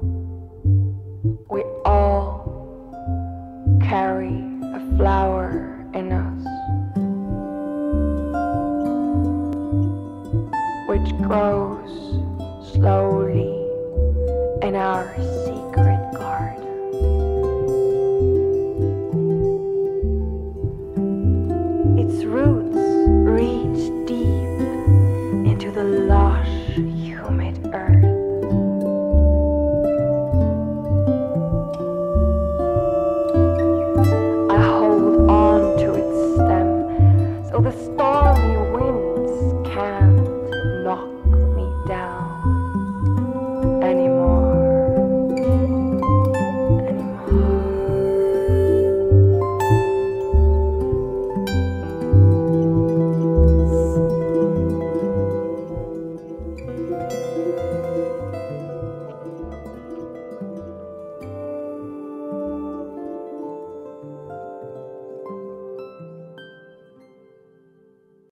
We all carry a flower in us, which grows slowly in our secret.